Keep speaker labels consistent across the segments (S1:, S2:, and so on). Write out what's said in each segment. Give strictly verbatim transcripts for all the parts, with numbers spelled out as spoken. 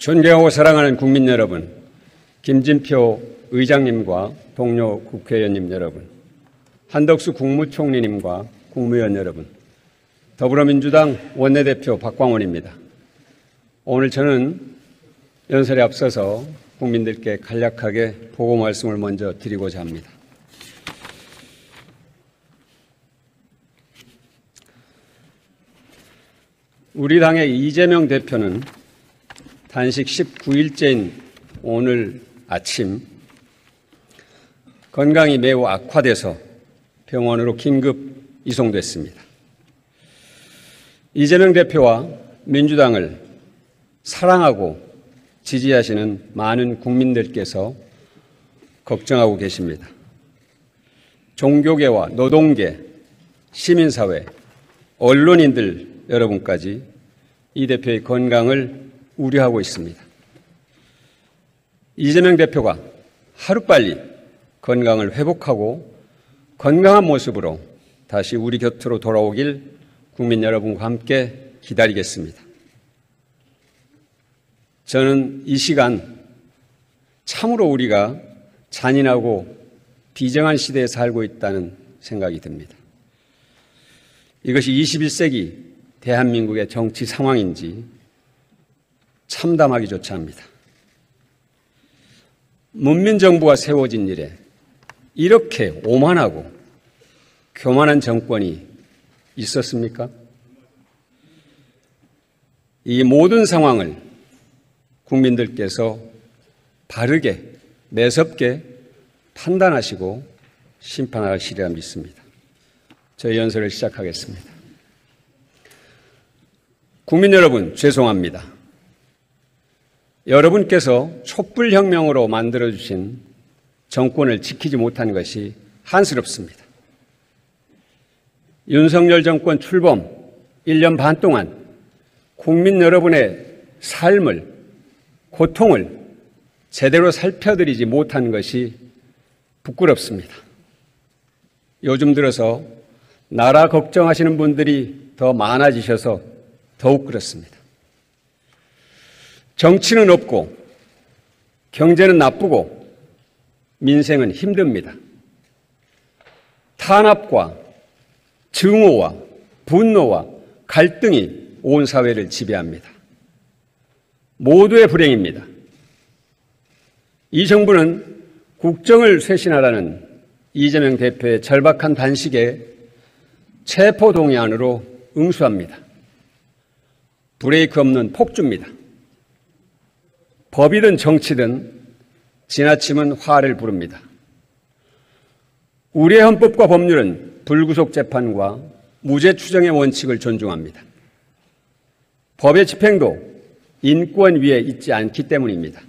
S1: 존경하고 사랑하는 국민 여러분, 김진표 의장님과 동료 국회의원님 여러분, 한덕수 국무총리님과 국무위원 여러분, 더불어민주당 원내대표 박광원입니다. 오늘 저는 연설에 앞서서 국민들께 간략하게 보고 말씀을 먼저 드리고자 합니다. 우리 당의 이재명 대표는 단식 십구 일째인 오늘 아침 건강이 매우 악화돼서 병원으로 긴급 이송됐습니다. 이재명 대표와 민주당을 사랑하고 지지하시는 많은 국민들께서 걱정하고 계십니다. 종교계와 노동계, 시민사회, 언론인들 여러분까지 이 대표의 건강을 우려하고 있습니다. 이재명 대표가 하루빨리 건강을 회복하고 건강한 모습으로 다시 우리 곁으로 돌아오길 국민 여러분과 함께 기다리겠습니다. 저는 이 시간 참으로 우리가 잔인하고 비정한 시대에 살고 있다는 생각이 듭니다. 이것이 이십일 세기 대한민국의 정치 상황인지 참담하기조차 합니다. 문민정부가 세워진 이래 이렇게 오만하고 교만한 정권이 있었습니까? 이 모든 상황을 국민들께서 바르게, 매섭게 판단하시고 심판하시리라 믿습니다. 저희 연설을 시작하겠습니다. 국민 여러분, 죄송합니다. 여러분께서 촛불혁명으로 만들어주신 정권을 지키지 못한 것이 한스럽습니다. 윤석열 정권 출범 일 년 반 동안 국민 여러분의 삶을, 고통을 제대로 살펴드리지 못한 것이 부끄럽습니다. 요즘 들어서 나라 걱정하시는 분들이 더 많아지셔서 더욱 그렇습니다. 정치는 없고 경제는 나쁘고 민생은 힘듭니다. 탄압과 증오와 분노와 갈등이 온 사회를 지배합니다. 모두의 불행입니다. 이 정부는 국정을 쇄신하라는 이재명 대표의 절박한 단식에 체포동의안으로 응수합니다. 브레이크 없는 폭주입니다. 법이든 정치든 지나치면 화를 부릅니다. 우리의 헌법과 법률은 불구속 재판과 무죄 추정의 원칙을 존중합니다. 법의 집행도 인권 위에 있지 않기 때문입니다.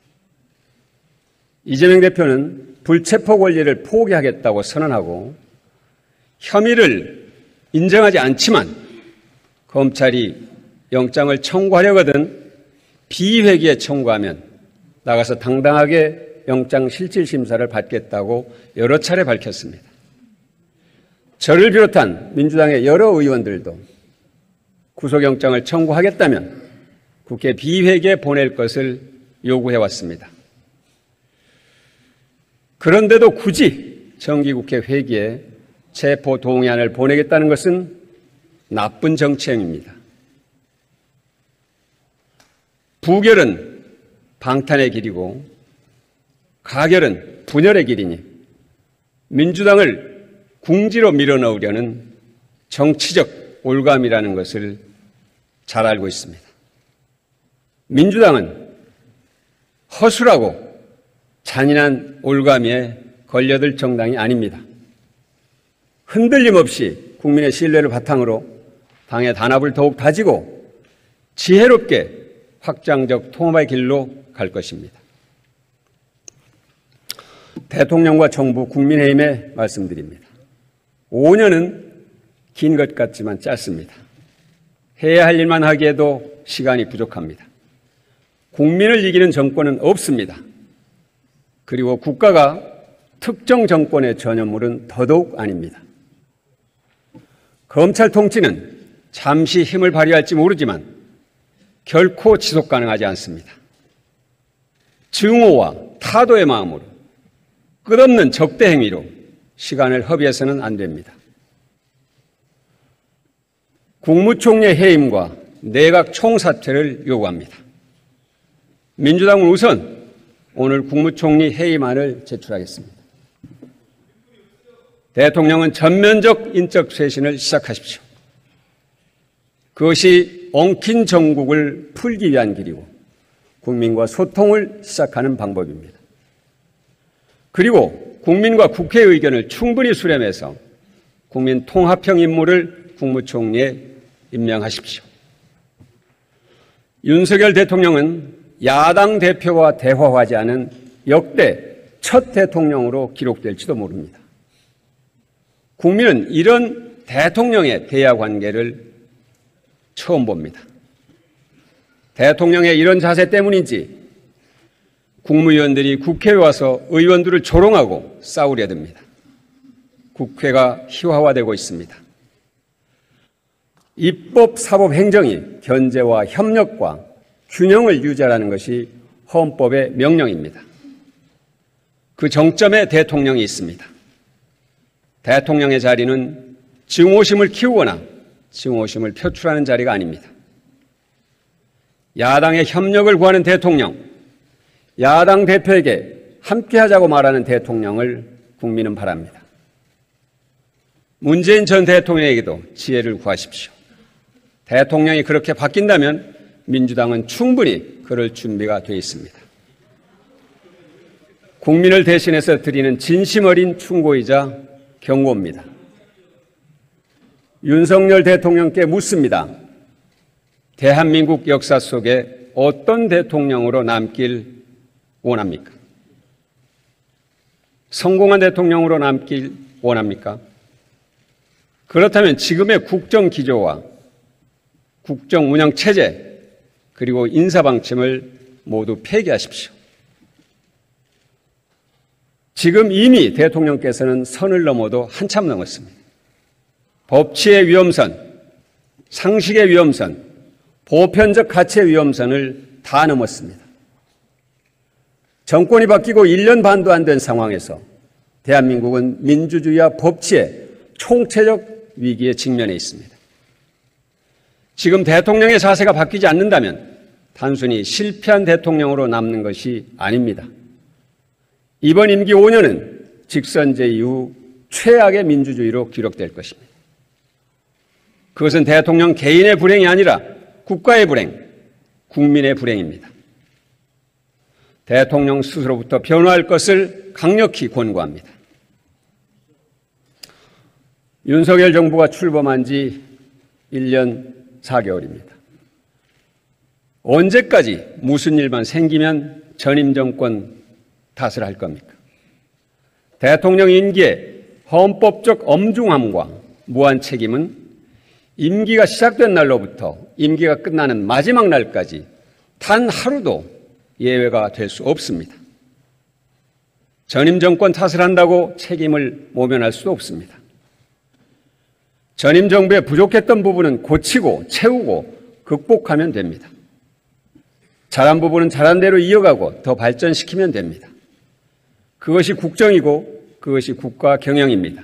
S1: 이재명 대표는 불체포 권리를 포기하겠다고 선언하고 혐의를 인정하지 않지만 검찰이 영장을 청구하려거든 비회기에 청구하면 나가서 당당하게 영장실질심사를 받겠다고 여러 차례 밝혔습니다. 저를 비롯한 민주당의 여러 의원들도 구속영장을 청구하겠다면 국회 비회기에 보낼 것을 요구해왔습니다. 그런데도 굳이 정기국회 회기에 체포동의안을 보내겠다는 것은 나쁜 정치행위입니다. 부결은 방탄의 길이고 가결은 분열의 길이니 민주당을 궁지로 밀어넣으려는 정치적 올감이라는 것을 잘 알고 있습니다. 민주당은 허술하고 잔인한 올가미에 걸려들 정당이 아닙니다. 흔들림 없이 국민의 신뢰를 바탕으로 당의 단합을 더욱 다지고 지혜롭게 확장적 통합의 길로 갈 것입니다. 대통령과 정부, 국민의힘에 말씀드립니다. 오 년은 긴 것 같지만 짧습니다. 해야 할 일만 하기에도 시간이 부족합니다. 국민을 이기는 정권은 없습니다. 그리고 국가가 특정 정권의 전유물은 더더욱 아닙니다. 검찰 통치는 잠시 힘을 발휘할지 모르지만 결코 지속 가능하지 않습니다. 증오와 타도의 마음으로 끝없는 적대 행위로 시간을 허비해서는 안 됩니다. 국무총리의 해임과 내각 총사퇴를 요구합니다. 민주당은 우선 오늘 국무총리 해임안을 제출하겠습니다. 대통령은 전면적 인적 쇄신을 시작하십시오. 그것이 엉킨 정국을 풀기 위한 길이고 국민과 소통을 시작하는 방법입니다. 그리고 국민과 국회의 의견을 충분히 수렴해서 국민 통합형 인물을 국무총리에 임명하십시오. 윤석열 대통령은 야당 대표와 대화하지 않은 역대 첫 대통령으로 기록될지도 모릅니다. 국민은 이런 대통령의 대화 관계를 처음 봅니다. 대통령의 이런 자세 때문인지 국무위원들이 국회에 와서 의원들을 조롱하고 싸우려 듭니다. 국회가 희화화되고 있습니다. 입법, 사법, 행정이 견제와 협력과 균형을 유지하라는 것이 헌법의 명령입니다. 그 정점에 대통령이 있습니다. 대통령의 자리는 증오심을 키우거나 증오심을 표출하는 자리가 아닙니다. 야당의 협력을 구하는 대통령, 야당 대표에게 함께하자고 말하는 대통령을 국민은 바랍니다. 문재인 전 대통령에게도 지혜를 구하십시오. 대통령이 그렇게 바뀐다면 민주당은 충분히 그럴 준비가 되어 있습니다. 국민을 대신해서 드리는 진심 어린 충고이자 경고입니다. 윤석열 대통령께 묻습니다. 대한민국 역사 속에 어떤 대통령으로 남길 원합니까? 성공한 대통령으로 남길 원합니까? 그렇다면 지금의 국정 기조와 국정 운영 체제 그리고 인사 방침을 모두 폐기하십시오. 지금 이미 대통령께서는 선을 넘어도 한참 넘었습니다. 법치의 위험선, 상식의 위험선, 보편적 가치의 위험선을 다 넘었습니다. 정권이 바뀌고 일 년 반도 안 된 상황에서 대한민국은 민주주의와 법치의 총체적 위기에 직면해 있습니다. 지금 대통령의 자세가 바뀌지 않는다면 단순히 실패한 대통령으로 남는 것이 아닙니다. 이번 임기 오 년은 직선제 이후 최악의 민주주의로 기록될 것입니다. 그것은 대통령 개인의 불행이 아니라 국가의 불행, 국민의 불행입니다. 대통령 스스로부터 변화할 것을 강력히 권고합니다. 윤석열 정부가 출범한 지 일 년 사 개월입니다. 언제까지 무슨 일만 생기면 전임 정권 탓을 할 겁니까? 대통령 임기의 헌법적 엄중함과 무한 책임은 임기가 시작된 날로부터 임기가 끝나는 마지막 날까지 단 하루도 예외가 될 수 없습니다. 전임 정권 탓을 한다고 책임을 모면할 수도 없습니다. 전임 정부에 부족했던 부분은 고치고 채우고 극복하면 됩니다. 잘한 부분은 잘한 대로 이어가고 더 발전시키면 됩니다. 그것이 국정이고 그것이 국가 경영입니다.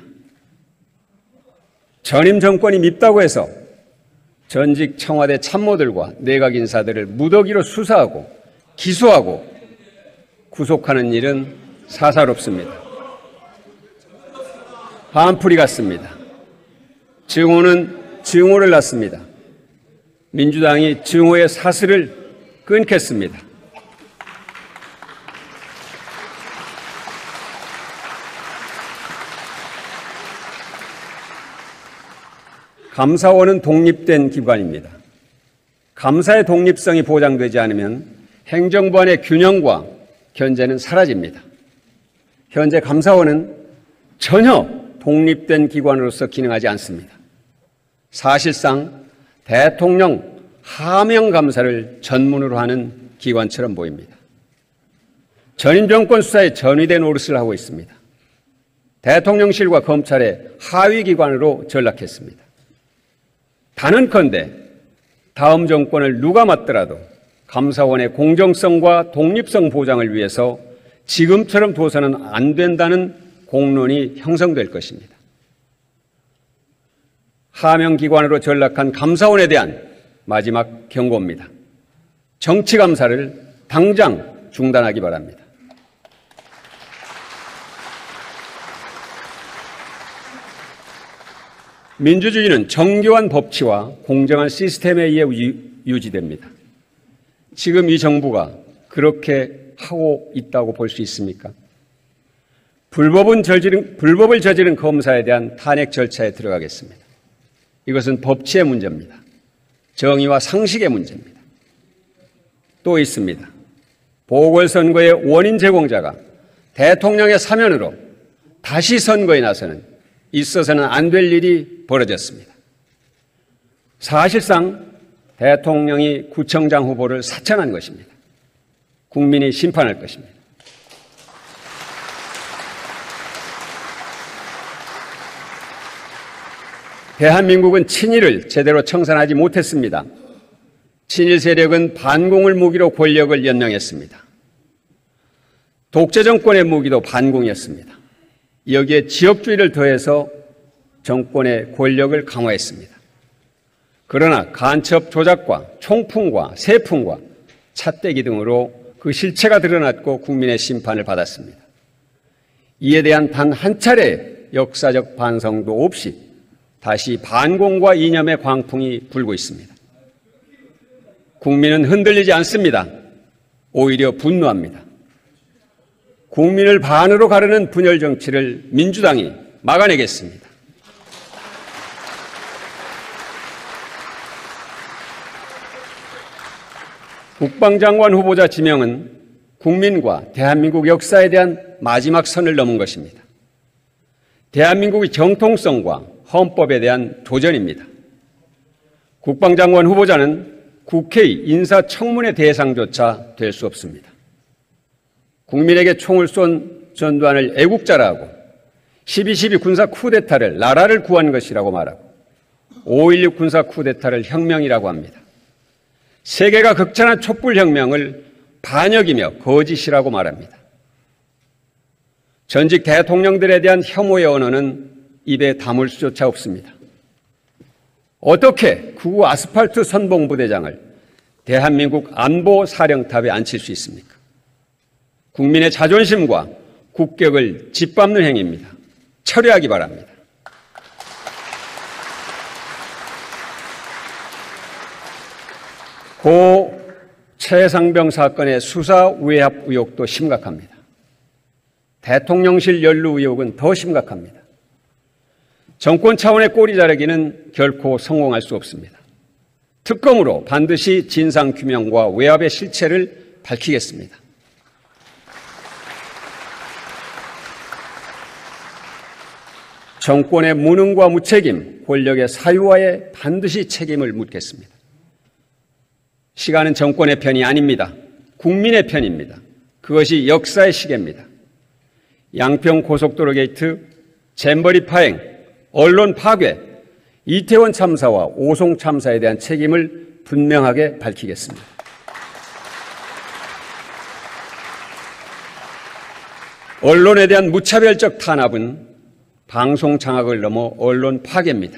S1: 전임 정권이 밉다고 해서 전직 청와대 참모들과 내각 인사들을 무더기로 수사하고 기소하고 구속하는 일은 사사롭습니다. 한풀이 같습니다. 증오는 증오를 낳습니다. 민주당이 증오의 사슬을 끊겠습니다. 감사원은 독립된 기관입니다. 감사의 독립성이 보장되지 않으면 행정부 안의 균형과 견제는 사라집니다. 현재 감사원은 전혀 독립된 기관으로서 기능하지 않습니다. 사실상 대통령 하명 감사를 전문으로 하는 기관처럼 보입니다. 전임 정권 수사에 전위된 노릇을 하고 있습니다. 대통령실과 검찰의 하위 기관으로 전락했습니다. 단언컨대 다음 정권을 누가 맡더라도 감사원의 공정성과 독립성 보장을 위해서 지금처럼 둬서는 안 된다는 공론이 형성될 것입니다. 하명기관으로 전락한 감사원에 대한 마지막 경고입니다. 정치감사를 당장 중단하기 바랍니다. 민주주의는 정교한 법치와 공정한 시스템에 의해 유지됩니다. 지금 이 정부가 그렇게 하고 있다고 볼 수 있습니까? 불법은 저지른, 불법을 저지른 검사에 대한 탄핵 절차에 들어가겠습니다. 이것은 법치의 문제입니다. 정의와 상식의 문제입니다. 또 있습니다. 보궐선거의 원인 제공자가 대통령의 사면으로 다시 선거에 나서는 있어서는 안 될 일이 벌어졌습니다. 사실상 대통령이 구청장 후보를 사천한 것입니다. 국민이 심판할 것입니다. 대한민국은 친일을 제대로 청산하지 못했습니다. 친일 세력은 반공을 무기로 권력을 연명했습니다. 독재 정권의 무기도 반공이었습니다. 여기에 지역주의를 더해서 정권의 권력을 강화했습니다. 그러나 간첩 조작과 총풍과 세풍과 찻대기 등으로 그 실체가 드러났고 국민의 심판을 받았습니다. 이에 대한 단 한 차례의 역사적 반성도 없이 다시 반공과 이념의 광풍이 불고 있습니다. 국민은 흔들리지 않습니다. 오히려 분노합니다. 국민을 반으로 가르는 분열 정치를 민주당이 막아내겠습니다. 국방장관 후보자 지명은 국민과 대한민국 역사에 대한 마지막 선을 넘은 것입니다. 대한민국의 정통성과 헌법에 대한 도전입니다. 국방장관 후보자는 국회의 인사청문회 대상조차 될 수 없습니다. 국민에게 총을 쏜 전두환을 애국자라고, 십이 십이 군사 쿠데타를 나라를 구한 것이라고 말하고, 오일육 군사 쿠데타를 혁명이라고 합니다. 세계가 극찬한 촛불혁명을 반역이며 거짓이라고 말합니다. 전직 대통령들에 대한 혐오의 언어는 입에 담을 수조차 없습니다. 어떻게 구구 아스팔트 선봉부대장을 대한민국 안보사령탑에 앉힐 수 있습니까? 국민의 자존심과 국격을 짓밟는 행위입니다. 철회하기 바랍니다. 고 최상병 사건의 수사 외압 의혹도 심각합니다. 대통령실 연루 의혹은 더 심각합니다. 정권 차원의 꼬리 자르기는 결코 성공할 수 없습니다. 특검으로 반드시 진상규명과 외압의 실체를 밝히겠습니다. 정권의 무능과 무책임, 권력의 사유화에 반드시 책임을 묻겠습니다. 시간은 정권의 편이 아닙니다. 국민의 편입니다. 그것이 역사의 시계입니다. 양평 고속도로 게이트, 잼버리 파행, 언론 파괴, 이태원 참사와 오송 참사에 대한 책임을 분명하게 밝히겠습니다. 언론에 대한 무차별적 탄압은 방송 장악을 넘어 언론 파괴입니다.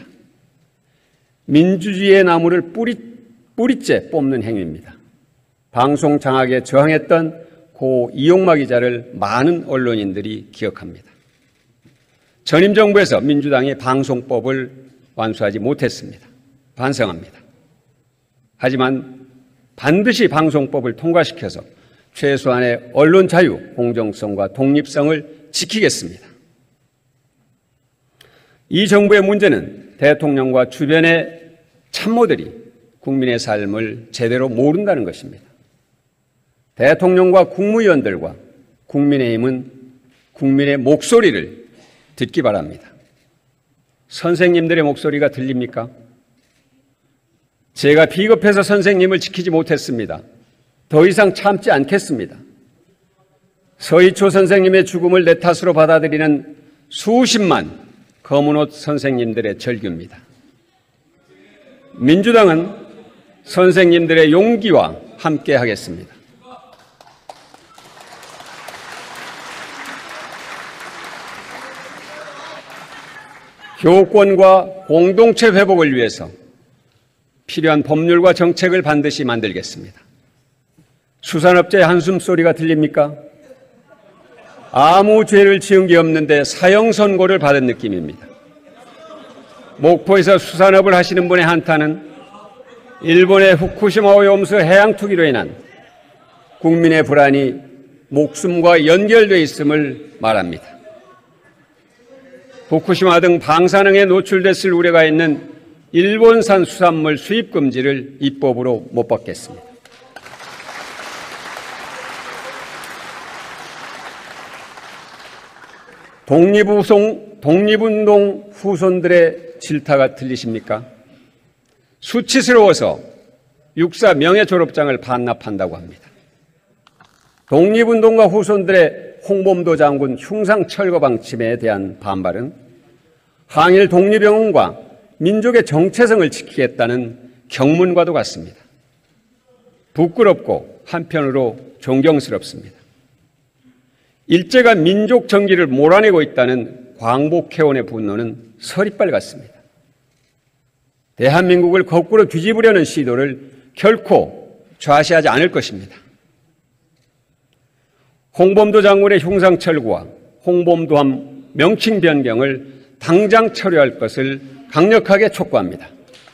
S1: 민주주의의 나무를 뿌리 뿌리째 뽑는 행위입니다. 방송 장악에 저항했던 고 이용마 기자를 많은 언론인들이 기억합니다. 전임 정부에서 민주당이 방송법을 완수하지 못했습니다. 반성합니다. 하지만 반드시 방송법을 통과시켜서 최소한의 언론 자유, 공정성과 독립성을 지키겠습니다. 이 정부의 문제는 대통령과 주변의 참모들이 국민의 삶을 제대로 모른다는 것입니다. 대통령과 국무위원들과 국민의힘은 국민의 목소리를 듣기 바랍니다. 선생님들의 목소리가 들립니까? 제가 비겁해서 선생님을 지키지 못했습니다. 더 이상 참지 않겠습니다. 서희초 선생님의 죽음을 내 탓으로 받아들이는 수십만 검은옷 선생님들의 절규입니다. 민주당은 선생님들의 용기와 함께 하겠습니다. 교권과 공동체 회복을 위해서 필요한 법률과 정책을 반드시 만들겠습니다. 수산업자의 한숨소리가 들립니까? 아무 죄를 지은 게 없는데 사형 선고를 받은 느낌입니다. 목포에서 수산업을 하시는 분의 한탄은 일본의 후쿠시마 오염수 해양 투기로 인한 국민의 불안이 목숨과 연결되어 있음을 말합니다. 후쿠시마 등 방사능에 노출됐을 우려가 있는 일본산 수산물 수입 금지를 입법으로 못 받겠습니다. 독립우송, 독립운동 후손들의 질타가 들리십니까? 수치스러워서 육사 명예 졸업장을 반납한다고 합니다. 독립운동가 후손들의 홍범도 장군 흉상 철거 방침에 대한 반발은 항일 독립영웅과 민족의 정체성을 지키겠다는 경문과도 같습니다. 부끄럽고 한편으로 존경스럽습니다. 일제가 민족 정기를 몰아내고 있다는 광복회원의 분노는 서리빨 같습니다. 대한민국을 거꾸로 뒤집으려는 시도를 결코 좌시하지 않을 것입니다. 홍범도 장군의 흉상 철거와 홍범도함 명칭 변경을 당장 처리할 것을 강력하게 촉구합니다.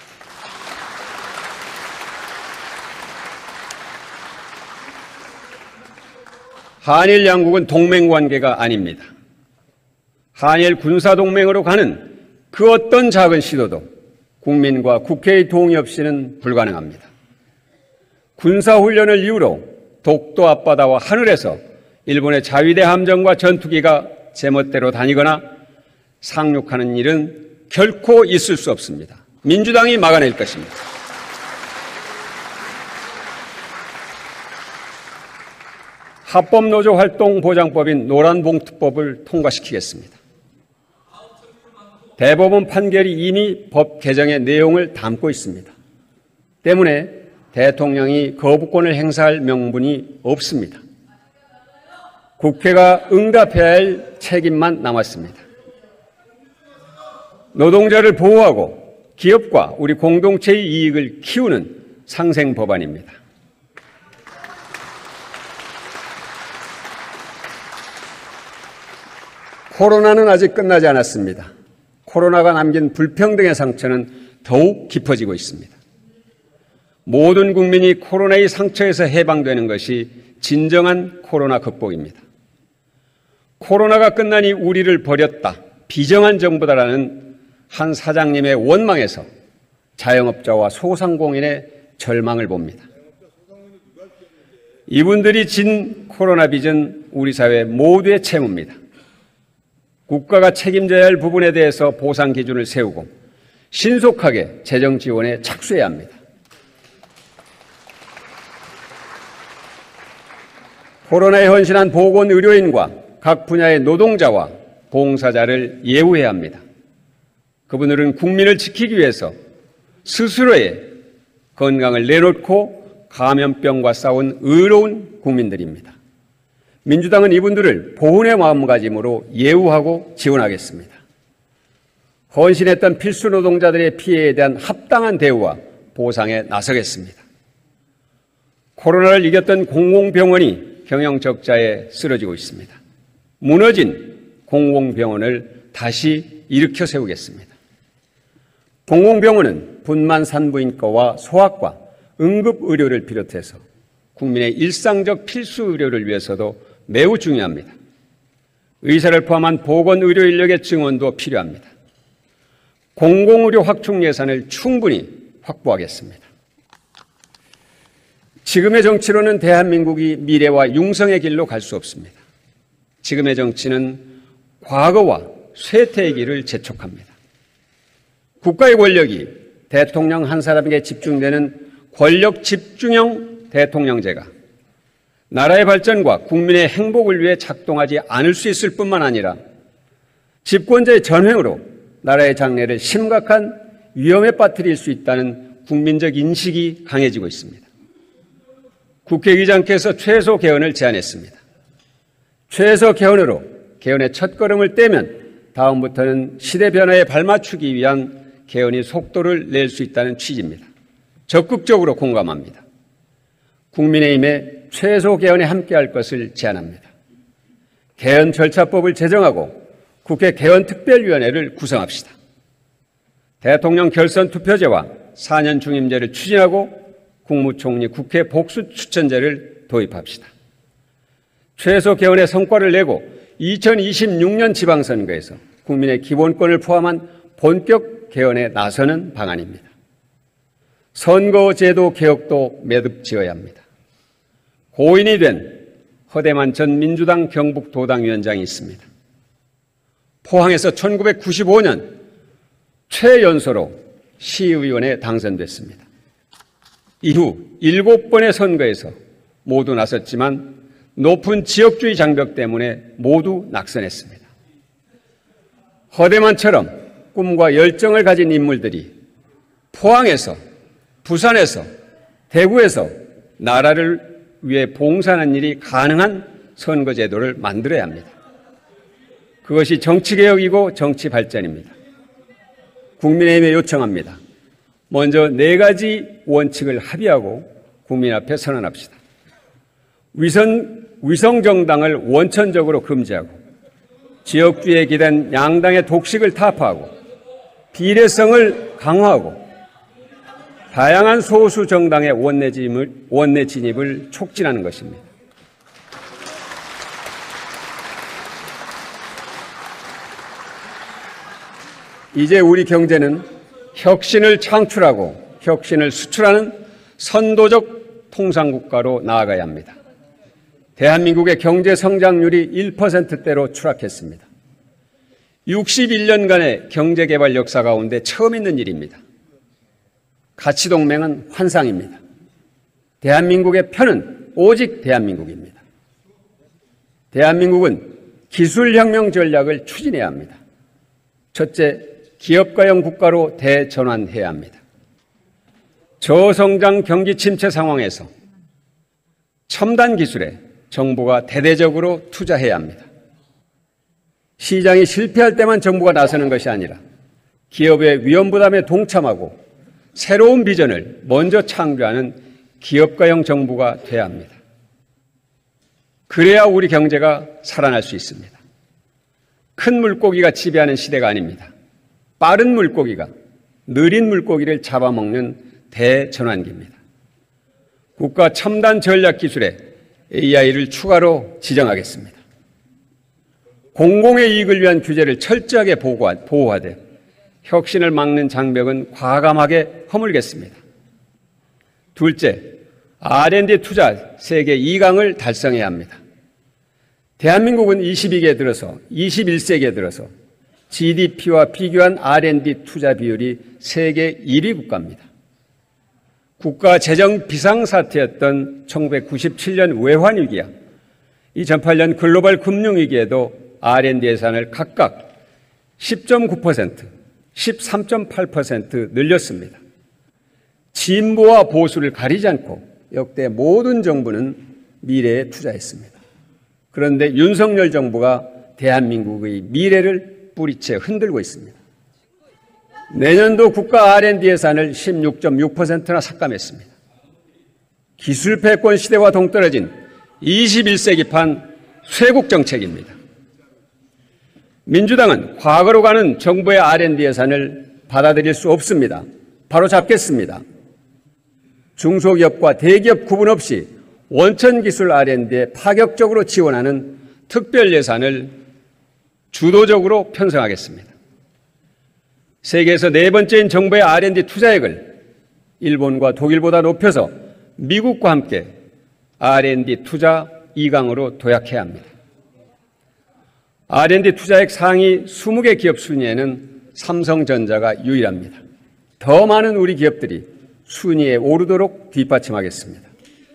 S1: 한일 양국은 동맹관계가 아닙니다. 한일 군사동맹으로 가는 그 어떤 작은 시도도 국민과 국회의 동의 없이는 불가능합니다. 군사훈련을 이유로 독도 앞바다와 하늘에서 일본의 자위대 함정과 전투기가 제멋대로 다니거나 상륙하는 일은 결코 있을 수 없습니다. 민주당이 막아낼 것입니다. 합법노조 활동 보장법인 노란봉투법을 통과시키겠습니다. 대법원 판결이 이미 법 개정의 내용을 담고 있습니다. 때문에 대통령이 거부권을 행사할 명분이 없습니다. 국회가 응답해야 할 책임만 남았습니다. 노동자를 보호하고 기업과 우리 공동체의 이익을 키우는 상생 법안입니다. 코로나는 아직 끝나지 않았습니다. 코로나가 남긴 불평등의 상처는 더욱 깊어지고 있습니다. 모든 국민이 코로나의 상처에서 해방되는 것이 진정한 코로나 극복입니다. 코로나가 끝나니 우리를 버렸다, 비정한 정부다라는 한 사장님의 원망에서 자영업자와 소상공인의 절망을 봅니다. 이분들이 진 코로나 빚은 우리 사회 모두의 채무입니다. 국가가 책임져야 할 부분에 대해서 보상 기준을 세우고 신속하게 재정 지원에 착수해야 합니다. 코로나에 헌신한 보건의료인과 각 분야의 노동자와 봉사자를 예우해야 합니다. 그분들은 국민을 지키기 위해서 스스로의 건강을 내놓고 감염병과 싸운 의로운 국민들입니다. 민주당은 이분들을 보훈의 마음가짐으로 예우하고 지원하겠습니다. 헌신했던 필수 노동자들의 피해에 대한 합당한 대우와 보상에 나서겠습니다. 코로나를 이겼던 공공병원이 경영 적자에 쓰러지고 있습니다. 무너진 공공병원을 다시 일으켜 세우겠습니다. 공공병원은 분만 산부인과와 소아과, 응급의료를 비롯해서 국민의 일상적 필수 의료를 위해서도 매우 중요합니다. 의사를 포함한 보건의료 인력의 증원도 필요합니다. 공공의료 확충 예산을 충분히 확보하겠습니다. 지금의 정치로는 대한민국이 미래와 융성의 길로 갈 수 없습니다. 지금의 정치는 과거와 쇠퇴의 길을 재촉합니다. 국가의 권력이 대통령 한 사람에게 집중되는 권력 집중형 대통령제가 나라의 발전과 국민의 행복을 위해 작동하지 않을 수 있을 뿐만 아니라 집권자의 전횡으로 나라의 장래를 심각한 위험에 빠뜨릴 수 있다는 국민적 인식이 강해지고 있습니다. 국회의장께서 최소 개헌을 제안했습니다. 최소 개헌으로 개헌의 첫걸음을 떼면 다음부터는 시대 변화에 발맞추기 위한 개헌이 속도를 낼 수 있다는 취지입니다. 적극적으로 공감합니다. 국민의힘의 최소 개헌에 함께할 것을 제안합니다. 개헌 절차법을 제정하고 국회 개헌특별위원회를 구성합시다. 대통령 결선 투표제와 사 년 중임제를 추진하고 국무총리 국회 복수 추천제를 도입합시다. 최소 개헌의 성과를 내고 이천이십육 년 지방선거에서 국민의 기본권을 포함한 본격 개헌에 나서는 방안입니다. 선거제도 개혁도 매듭지어야 합니다. 고인이 된 허대만 전 민주당 경북도당위원장이 있습니다. 포항에서 천구백구십오 년 최연소로 시의원에 당선됐습니다. 이후 일곱 번의 선거에서 모두 나섰지만 높은 지역주의 장벽 때문에 모두 낙선했습니다. 허대만처럼 꿈과 열정을 가진 인물들이 포항에서, 부산에서, 대구에서 나라를 위해 봉사하는 일이 가능한 선거제도를 만들어야 합니다. 그것이 정치개혁이고 정치발전입니다. 국민의힘에 요청합니다. 먼저 네 가지 원칙을 합의하고 국민 앞에 선언합시다. 위선, 위성정당을 원천적으로 금지하고 지역주의에 기댄 양당의 독식을 타파하고 비례성을 강화하고 다양한 소수 정당의 원내 진입을, 원내 진입을 촉진하는 것입니다. 이제 우리 경제는 혁신을 창출하고 혁신을 수출하는 선도적 통상국가로 나아가야 합니다. 대한민국의 경제 성장률이 일 퍼센트대로 추락했습니다. 육십일 년간의 경제개발 역사 가운데 처음 있는 일입니다. 가치동맹은 환상입니다. 대한민국의 편은 오직 대한민국입니다. 대한민국은 기술혁명 전략을 추진해야 합니다. 첫째, 기업가형 국가로 대전환해야 합니다. 저성장 경기 침체 상황에서 첨단 기술에 정부가 대대적으로 투자해야 합니다. 시장이 실패할 때만 정부가 나서는 것이 아니라 기업의 위험부담에 동참하고 새로운 비전을 먼저 창조하는 기업가형 정부가 돼야 합니다. 그래야 우리 경제가 살아날 수 있습니다. 큰 물고기가 지배하는 시대가 아닙니다. 빠른 물고기가 느린 물고기를 잡아먹는 대전환기입니다. 국가 첨단 전략 기술에 에이아이를 추가로 지정하겠습니다. 공공의 이익을 위한 규제를 철저하게 보호하되 혁신을 막는 장벽은 과감하게 허물겠습니다. 둘째, 알 앤 디 투자 세계 이 강을 달성해야 합니다. 대한민국은 이십이 개 들어서 이십일 세기에 들어서 지디피와 비교한 알 앤 디 투자 비율이 세계 일 위 국가입니다. 국가 재정 비상사태였던 천구백구십칠 년 외환위기야 이천팔 년 글로벌 금융위기에도 알 앤 디 예산을 각각 십 점 구 퍼센트, 십삼 점 팔 퍼센트 늘렸습니다. 진보와 보수를 가리지 않고 역대 모든 정부는 미래에 투자했습니다. 그런데 윤석열 정부가 대한민국의 미래를 뿌리채 흔들고 있습니다. 내년도 국가 알 앤 디 예산을 십육 점 육 퍼센트나 삭감했습니다. 기술 패권 시대와 동떨어진 이십일 세기판 쇄국 정책입니다. 민주당은 과거로 가는 정부의 알 앤 디 예산을 받아들일 수 없습니다. 바로 잡겠습니다. 중소기업과 대기업 구분 없이 원천기술 알 앤 디에 파격적으로 지원하는 특별 예산을 주도적으로 편성하겠습니다. 세계에서 네 번째인 정부의 알 앤 디 투자액을 일본과 독일보다 높여서 미국과 함께 알 앤 디 투자 이 강으로 도약해야 합니다. 알 앤 디 투자액 상위 이십 개 기업 순위에는 삼성전자가 유일합니다. 더 많은 우리 기업들이 순위에 오르도록 뒷받침하겠습니다.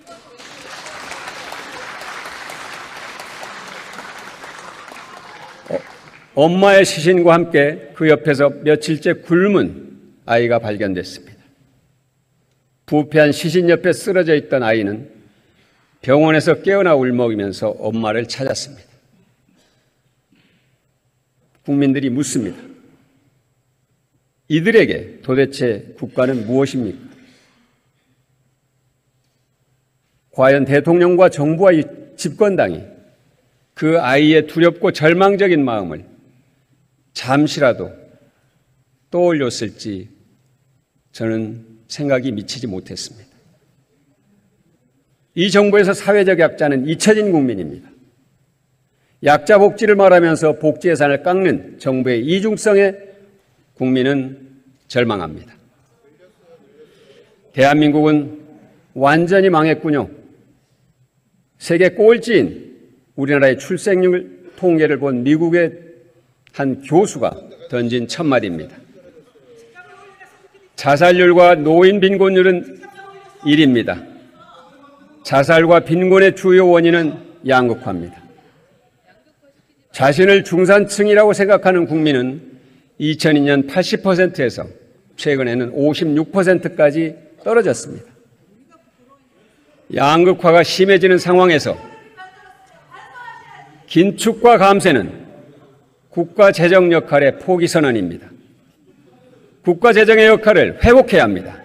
S1: 엄마의 시신과 함께 그 옆에서 며칠째 굶은 아이가 발견됐습니다. 부패한 시신 옆에 쓰러져 있던 아이는 병원에서 깨어나 울먹이면서 엄마를 찾았습니다. 국민들이 묻습니다. 이들에게 도대체 국가는 무엇입니까? 과연 대통령과 정부와 이 집권당이 그 아이의 두렵고 절망적인 마음을 잠시라도 떠올렸을지 저는 생각이 미치지 못했습니다. 이 정부에서 사회적 약자는 잊혀진 국민입니다. 약자 복지를 말하면서 복지 예산을 깎는 정부의 이중성에 국민은 절망합니다. 대한민국은 완전히 망했군요. 세계 꼴찌인 우리나라의 출생률 통계를 본 미국의 한 교수가 던진 첫마디입니다. 자살률과 노인 빈곤율은 일입니다. 자살과 빈곤의 주요 원인은 양극화입니다. 자신을 중산층이라고 생각하는 국민은 이천이 년 팔십 퍼센트에서 최근에는 오십육 퍼센트까지 떨어졌습니다. 양극화가 심해지는 상황에서 긴축과 감세는 국가 재정 역할의 포기 선언입니다. 국가 재정의 역할을 회복해야 합니다.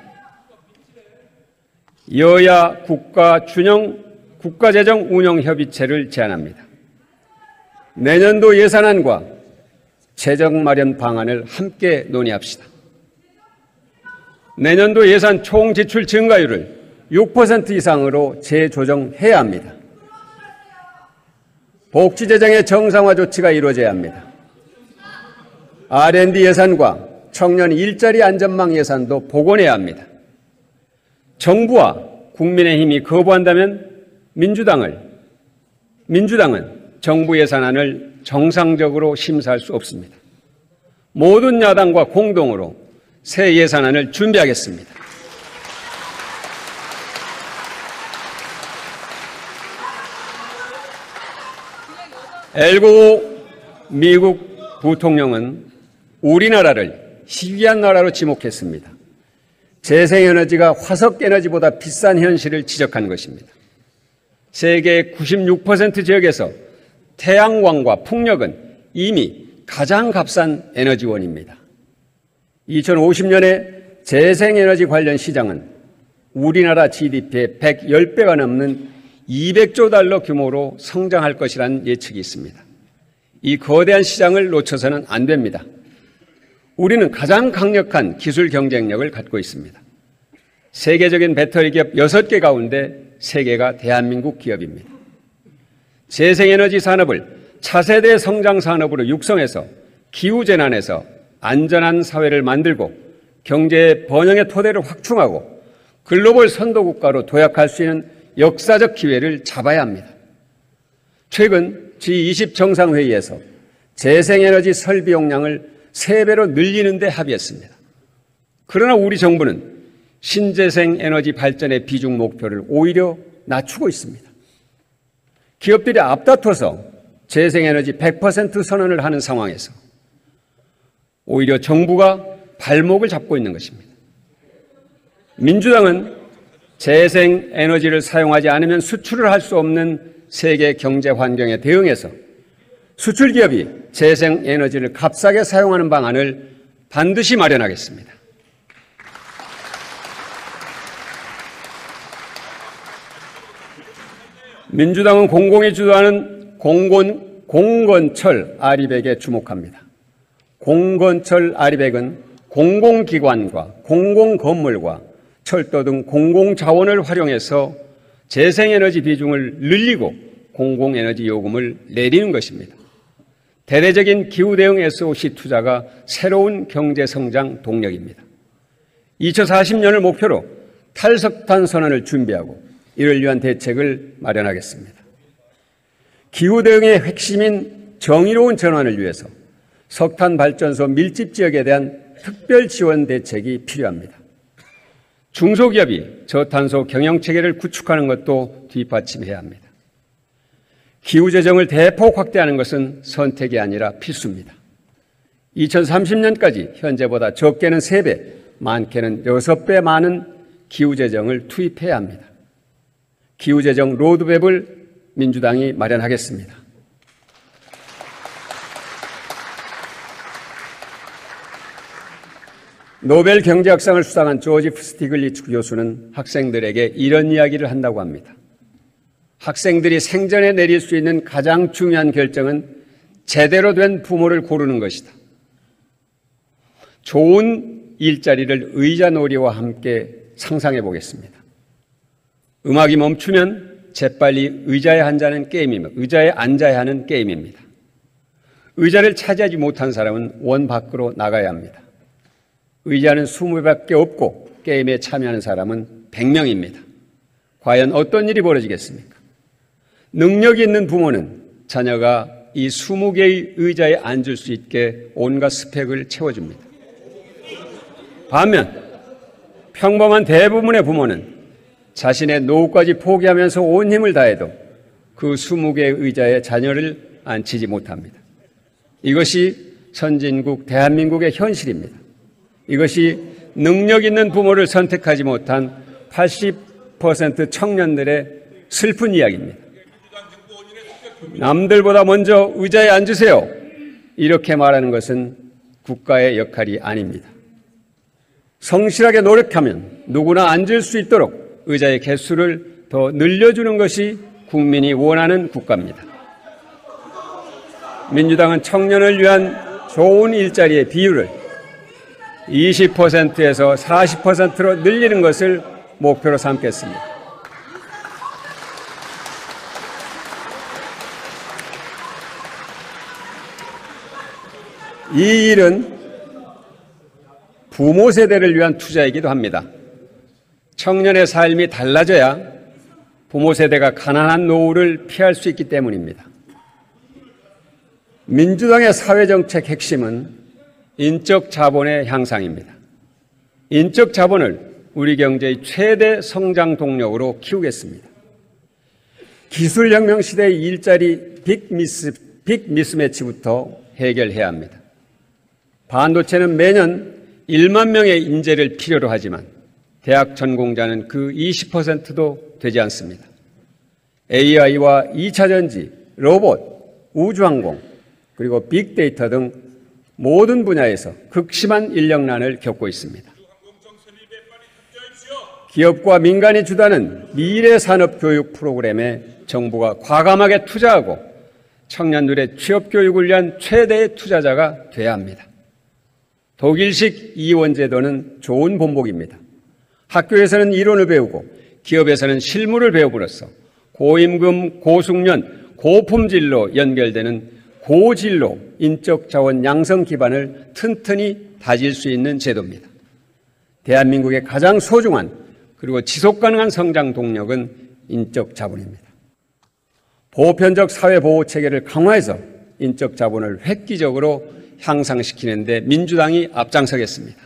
S1: 여야 국가 균형 국가재정 운영협의체를 제안합니다. 내년도 예산안과 재정 마련 방안을 함께 논의합시다. 내년도 예산 총 지출 증가율을 육 퍼센트 이상으로 재조정해야 합니다. 복지재정의 정상화 조치가 이루어져야 합니다. 알 앤 디 예산과 청년 일자리 안전망 예산도 복원해야 합니다. 정부와 국민의힘이 거부한다면 민주당을, 민주당은 정부 예산안을 정상적으로 심사할 수 없습니다. 모든 야당과 공동으로 새 예산안을 준비하겠습니다. 엘고 미국 부통령은 우리나라를 희귀한 나라로 지목했습니다. 재생에너지가 화석에너지보다 비싼 현실을 지적한 것입니다. 세계 구십육 퍼센트 지역에서 태양광과 풍력은 이미 가장 값싼 에너지원입니다. 이천오십 년에 재생에너지 관련 시장은 우리나라 지디피의 백십 배가 넘는 이백조 달러 규모로 성장할 것이라는 예측이 있습니다. 이 거대한 시장을 놓쳐서는 안 됩니다. 우리는 가장 강력한 기술 경쟁력을 갖고 있습니다. 세계적인 배터리 기업 여섯 개 가운데 세 개가 대한민국 기업입니다. 재생에너지 산업을 차세대 성장 산업으로 육성해서 기후재난에서 안전한 사회를 만들고 경제의 번영의 토대를 확충하고 글로벌 선도국가로 도약할 수 있는 역사적 기회를 잡아야 합니다. 최근 지 이십 정상회의에서 재생에너지 설비 용량을 세 배로 늘리는 데 합의했습니다. 그러나 우리 정부는 신재생 에너지 발전의 비중 목표를 오히려 낮추고 있습니다. 기업들이 앞다퉈서 재생에너지 백 퍼센트 선언을 하는 상황에서 오히려 정부가 발목을 잡고 있는 것입니다. 민주당은 재생에너지를 사용하지 않으면 수출을 할 수 없는 세계 경제 환경에 대응해서 수출 기업이 재생에너지를 값싸게 사용하는 방안을 반드시 마련하겠습니다. 민주당은 공공이 주도하는 공건, 공건철 아리백에 주목합니다. 공건철 아리백은 공공기관과 공공건물과 철도 등 공공자원을 활용해서 재생에너지 비중을 늘리고 공공에너지 요금을 내리는 것입니다. 대대적인 기후대응 에스오씨 투자가 새로운 경제성장 동력입니다. 이천사십 년을 목표로 탈석탄 선언을 준비하고 이를 위한 대책을 마련하겠습니다. 기후대응의 핵심인 정의로운 전환을 위해서 석탄 발전소 밀집 지역에 대한 특별 지원 대책이 필요합니다. 중소기업이 저탄소 경영체계를 구축하는 것도 뒷받침해야 합니다. 기후재정을 대폭 확대하는 것은 선택이 아니라 필수입니다. 이천삼십 년까지 현재보다 적게는 세 배, 많게는 여섯 배 많은 기후재정을 투입해야 합니다. 기후재정 로드맵을 민주당이 마련하겠습니다. 노벨 경제학상을 수상한 조지프 스티글리츠 교수는 학생들에게 이런 이야기를 한다고 합니다. 학생들이 생전에 내릴 수 있는 가장 중요한 결정은 제대로 된 부모를 고르는 것이다. 좋은 일자리를 의자놀이와 함께 상상해 보겠습니다. 음악이 멈추면 재빨리 의자에 앉아는 게임입니다. 의자에 앉아야 하는 게임입니다. 의자를 차지하지 못한 사람은 원 밖으로 나가야 합니다. 의자는 이십 명밖에 없고 게임에 참여하는 사람은 백 명입니다. 과연 어떤 일이 벌어지겠습니까? 능력이 있는 부모는 자녀가 이 이십 개의 의자에 앉을 수 있게 온갖 스펙을 채워줍니다. 반면 평범한 대부분의 부모는 자신의 노후까지 포기하면서 온 힘을 다해도 그 이십 개의 의자에 자녀를 앉히지 못합니다. 이것이 선진국 대한민국의 현실입니다. 이것이 능력 있는 부모를 선택하지 못한 팔십 퍼센트 청년들의 슬픈 이야기입니다. 남들보다 먼저 의자에 앉으세요. 이렇게 말하는 것은 국가의 역할이 아닙니다. 성실하게 노력하면 누구나 앉을 수 있도록 의자의 개수를 더 늘려주는 것이 국민이 원하는 국가입니다. 민주당은 청년을 위한 좋은 일자리의 비율을 이십 퍼센트에서 사십 퍼센트로 늘리는 것을 목표로 삼겠습니다. 이 일은 부모 세대를 위한 투자이기도 합니다. 청년의 삶이 달라져야 부모 세대가 가난한 노후를 피할 수 있기 때문입니다. 민주당의 사회정책 핵심은 인적 자본의 향상입니다. 인적 자본을 우리 경제의 최대 성장 동력으로 키우겠습니다. 기술혁명 시대의 일자리 빅 미스, 빅 미스매치부터 해결해야 합니다. 반도체는 매년 일만 명의 인재를 필요로 하지만 대학 전공자는 그 이십 퍼센트도 되지 않습니다. 에이아이와 이 차 전지, 로봇, 우주항공, 그리고 빅데이터 등 모든 분야에서 극심한 인력난을 겪고 있습니다. 기업과 민간이 주도하는 미래산업교육 프로그램에 정부가 과감하게 투자하고 청년들의 취업교육을 위한 최대의 투자자가 돼야 합니다. 독일식 이원제도는 좋은 본보기입니다. 학교에서는 이론을 배우고 기업에서는 실무를 배움으로써 고임금, 고숙련, 고품질로 연결되는 고진로 인적 자원 양성 기반을 튼튼히 다질 수 있는 제도입니다. 대한민국의 가장 소중한 그리고 지속 가능한 성장 동력은 인적 자본입니다. 보편적 사회보호 체계를 강화해서 인적 자본을 획기적으로 향상시키는 데 민주당이 앞장서겠습니다.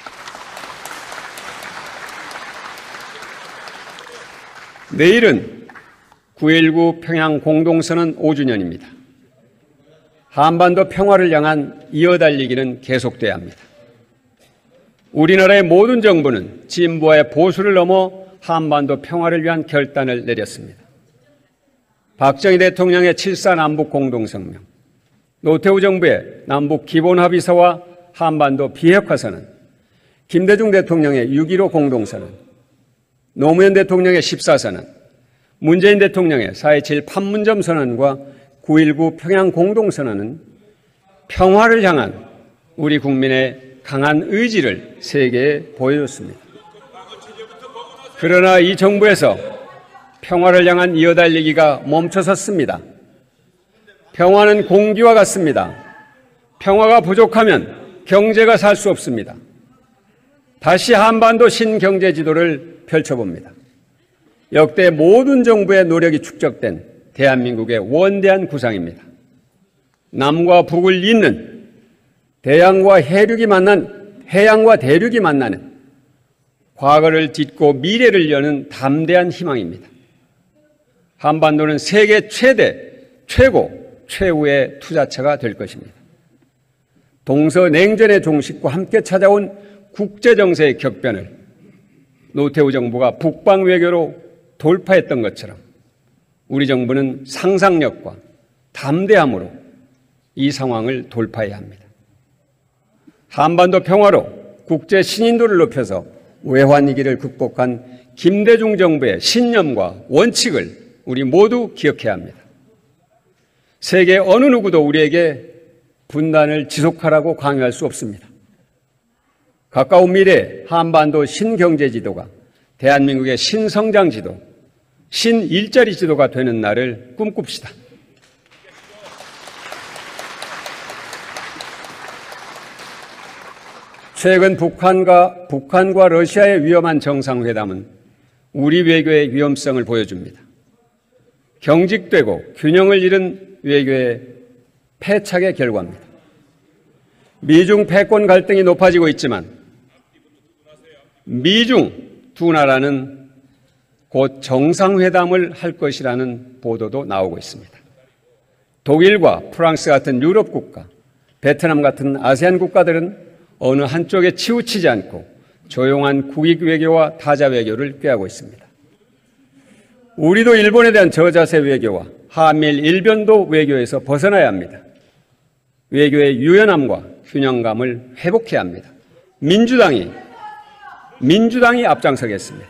S1: 내일은 구일구 평양 공동선언 오 주년입니다. 한반도 평화를 향한 이어달리기는 계속돼야 합니다. 우리나라의 모든 정부는 진보의 보수를 넘어 한반도 평화를 위한 결단을 내렸습니다. 박정희 대통령의 칠사 남북 공동성명, 노태우 정부의 남북 기본합의서와 한반도 비핵화선언, 김대중 대통령의 육점일오 공동선언, 노무현 대통령의 십사 선언, 문재인 대통령의 사 이칠 판문점 선언과 구일구 평양 공동선언은 평화를 향한 우리 국민의 강한 의지를 세계에 보여줬습니다. 그러나 이 정부에서 평화를 향한 이어달리기가 멈춰섰습니다. 평화는 공기와 같습니다. 평화가 부족하면 경제가 살 수 없습니다. 다시 한반도 신경제 지도를 펼쳐봅니다. 역대 모든 정부의 노력이 축적된 대한민국의 원대한 구상입니다. 남과 북을 잇는 대양과 해륙이 만난 해양과 대륙이 만나는 과거를 딛고 미래를 여는 담대한 희망입니다. 한반도는 세계 최대, 최고, 최후의 투자처가 될 것입니다. 동서냉전의 종식과 함께 찾아온 국제정세의 격변을 노태우 정부가 북방 외교로 돌파했던 것처럼 우리 정부는 상상력과 담대함으로 이 상황을 돌파해야 합니다. 한반도 평화로 국제 신인도를 높여서 외환 위기를 극복한 김대중 정부의 신념과 원칙을 우리 모두 기억해야 합니다. 세계 어느 누구도 우리에게 분단을 지속하라고 강요할 수 없습니다. 가까운 미래 한반도 신경제 지도가 대한민국의 신성장 지도, 신일자리 지도가 되는 날을 꿈꿉시다. 최근 북한과, 북한과 러시아의 위험한 정상회담은 우리 외교의 위험성을 보여줍니다. 경직되고 균형을 잃은 외교의 패착의 결과입니다. 미중 패권 갈등이 높아지고 있지만 미중 두 나라는 곧 정상회담을 할 것이라는 보도도 나오고 있습니다. 독일과 프랑스 같은 유럽 국가, 베트남 같은 아세안 국가들은 어느 한쪽에 치우치지 않고 조용한 국익 외교와 타자 외교를 꾀하고 있습니다. 우리도 일본에 대한 저자세 외교와 한미일 일변도 외교에서 벗어나야 합니다. 외교의 유연함과 균형감을 회복해야 합니다. 민주당이 민주당이 앞장서겠습니다.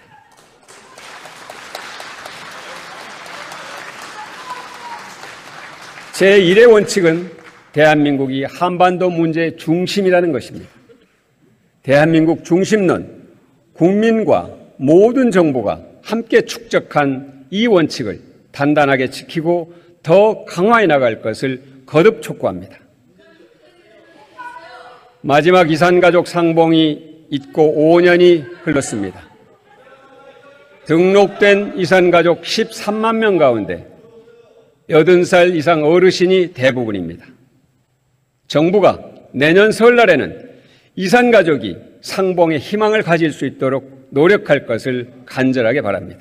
S1: 제일의 원칙은 대한민국이 한반도 문제의 중심이라는 것입니다. 대한민국 중심론, 국민과 모든 정부가 함께 축적한 이 원칙을 단단하게 지키고 더 강화해 나갈 것을 거듭 촉구합니다. 마지막 이산가족 상봉이 있고 오 년이 흘렀습니다. 등록된 이산가족 십삼만 명 가운데 여든 살 이상 어르신이 대부분입니다. 정부가 내년 설날에는 이산가족이 상봉의 희망을 가질 수 있도록 노력할 것을 간절하게 바랍니다.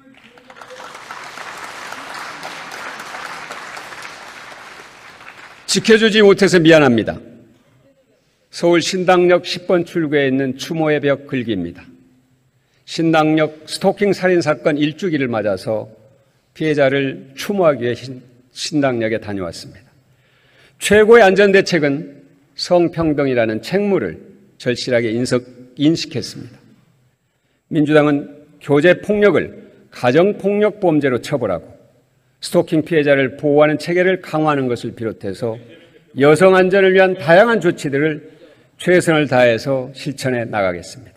S1: 지켜주지 못해서 미안합니다. 서울 신당역 십 번 출구에 있는 추모의 벽 글귀입니다. 신당역 스토킹 살인 사건 일 주기를 맞아서 피해자를 추모하기 위해 신당역에 다녀왔습니다. 최고의 안전대책은 성평등이라는 책무를 절실하게 인석, 인식했습니다. 민주당은 교제폭력을 가정폭력범죄로 처벌하고 스토킹 피해자를 보호하는 체계를 강화하는 것을 비롯해서 여성 안전을 위한 다양한 조치들을 최선을 다해서 실천해 나가겠습니다.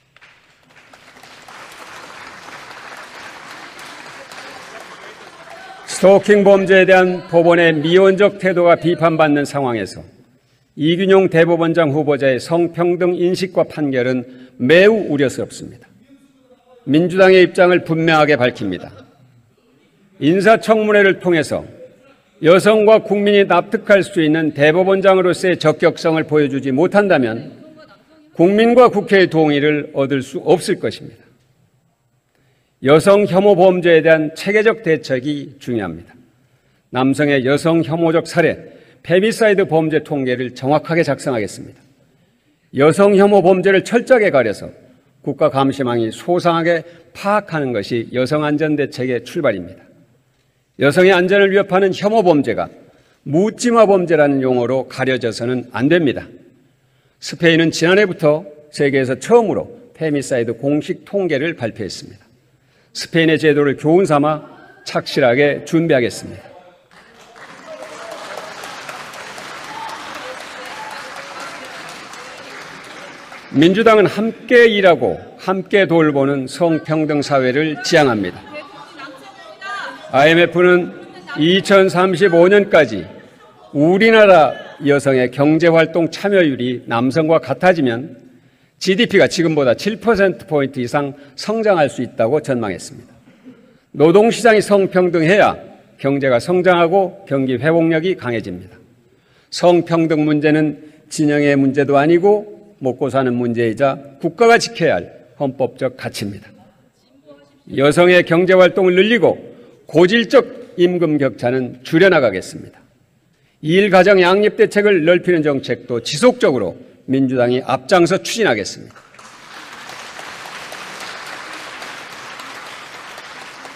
S1: 스토킹 범죄에 대한 법원의 미온적 태도가 비판받는 상황에서 이균용 대법원장 후보자의 성평등 인식과 판결은 매우 우려스럽습니다. 민주당의 입장을 분명하게 밝힙니다. 인사청문회를 통해서 여성과 국민이 납득할 수 있는 대법원장으로서의 적격성을 보여주지 못한다면 국민과 국회의 동의를 얻을 수 없을 것입니다. 여성 혐오 범죄에 대한 체계적 대책이 중요합니다. 남성의 여성 혐오적 살해, 페미사이드 범죄 통계를 정확하게 작성하겠습니다. 여성 혐오 범죄를 철저하게 가려서 국가감시망이 소상하게 파악하는 것이 여성안전대책의 출발입니다. 여성의 안전을 위협하는 혐오 범죄가 묻지마 범죄라는 용어로 가려져서는 안 됩니다. 스페인은 지난해부터 세계에서 처음으로 페미사이드 공식 통계를 발표했습니다. 스페인의 제도를 교훈 삼아 착실하게 준비하겠습니다. 민주당은 함께 일하고 함께 돌보는 성평등 사회를 지향합니다. 아이엠에프는 이천삼십오 년까지 우리나라 여성의 경제활동 참여율이 남성과 같아지면 지디피가 지금보다 칠 퍼센트 포인트 이상 성장할 수 있다고 전망했습니다. 노동시장이 성평등해야 경제가 성장하고 경기 회복력이 강해집니다. 성평등 문제는 진영의 문제도 아니고 먹고 사는 문제이자 국가가 지켜야 할 헌법적 가치입니다. 여성의 경제활동을 늘리고 고질적 임금 격차는 줄여나가겠습니다. 이일 가정 양립 대책을 넓히는 정책도 지속적으로 민주당이 앞장서 추진하겠습니다.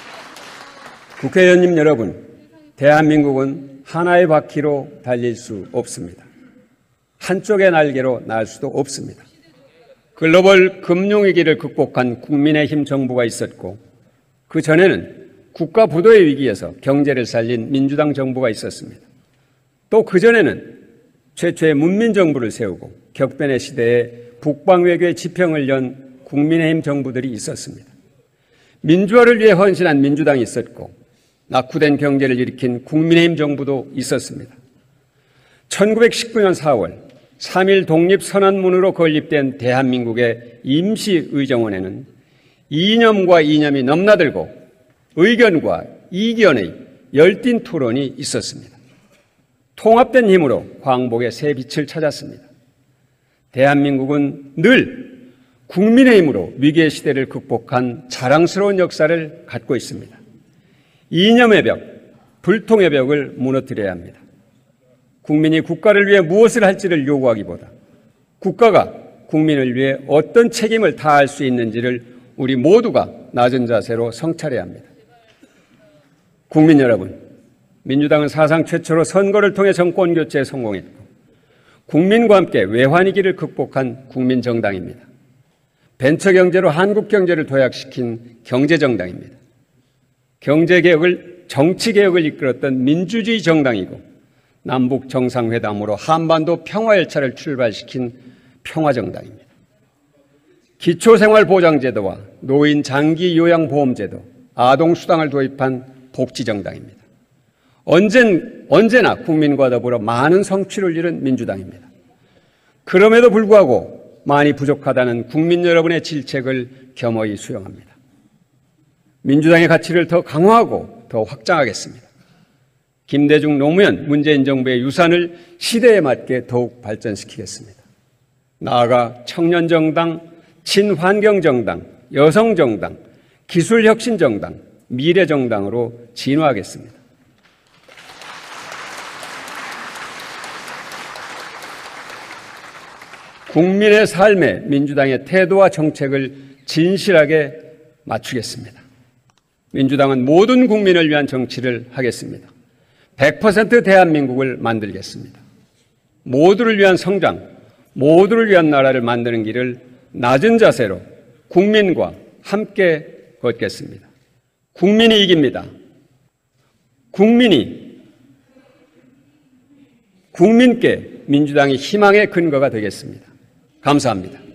S1: 국회의원님 여러분, 대한민국은 하나의 바퀴로 달릴 수 없습니다. 한쪽의 날개로 날 수도 없습니다. 글로벌 금융위기를 극복한 국민의힘 정부가 있었고 그 전에는 국가 부도의 위기에서 경제를 살린 민주당 정부가 있었습니다. 또 그 전에는 최초의 문민정부를 세우고 격변의 시대에 북방외교의 지평을 연 국민의힘 정부들이 있었습니다. 민주화를 위해 헌신한 민주당이 있었고 낙후된 경제를 일으킨 국민의힘 정부도 있었습니다. 천구백십구 년 사월 삼일 독립선언문으로 건립된 대한민국의 임시의정원에는 이념과 이념이 넘나들고 의견과 이견의 열띤 토론이 있었습니다. 통합된 힘으로 광복의 새 빛을 찾았습니다. 대한민국은 늘 국민의 힘으로 위기의 시대를 극복한 자랑스러운 역사를 갖고 있습니다. 이념의 벽, 불통의 벽을 무너뜨려야 합니다. 국민이 국가를 위해 무엇을 할지를 요구하기보다 국가가 국민을 위해 어떤 책임을 다할 수 있는지를 우리 모두가 낮은 자세로 성찰해야 합니다. 국민 여러분, 민주당은 사상 최초로 선거를 통해 정권 교체에 성공했고 국민과 함께 외환위기를 극복한 국민정당입니다. 벤처경제로 한국 경제를 도약시킨 경제정당입니다. 경제개혁을, 정치개혁을 이끌었던 민주주의 정당이고 남북 정상회담으로 한반도 평화열차를 출발시킨 평화정당입니다. 기초생활보장제도와 노인 장기요양보험제도, 아동수당을 도입한 복지정당입니다. 언젠, 언제나 국민과 더불어 많은 성취를 이룬 민주당입니다. 그럼에도 불구하고 많이 부족하다는 국민 여러분의 질책을 겸허히 수용합니다. 민주당의 가치를 더 강화하고 더 확장하겠습니다. 김대중, 노무현, 문재인 정부의 유산을 시대에 맞게 더욱 발전시키겠습니다. 나아가 청년정당, 친환경정당, 여성정당, 기술혁신정당, 미래정당으로 진화하겠습니다. 국민의 삶에 민주당의 태도와 정책을 진실하게 맞추겠습니다. 민주당은 모든 국민을 위한 정치를 하겠습니다. 백 퍼센트 대한민국을 만들겠습니다. 모두를 위한 성장, 모두를 위한 나라를 만드는 길을 낮은 자세로 국민과 함께 걷겠습니다. 국민이 이깁니다. 국민이, 국민께 민주당이 희망의 근거가 되겠습니다. 감사합니다.